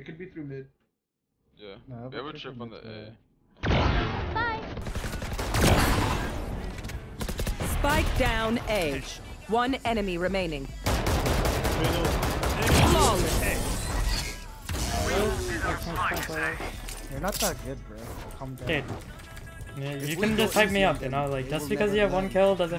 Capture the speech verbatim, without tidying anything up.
could be through mid. Yeah. No, we have a but trip on the A. Bye. Spike down A. One enemy remaining. Flawless. You're not that good, bro. Calm down. Okay. Yeah, you can just hype me up, you know, like just because you have one kill doesn't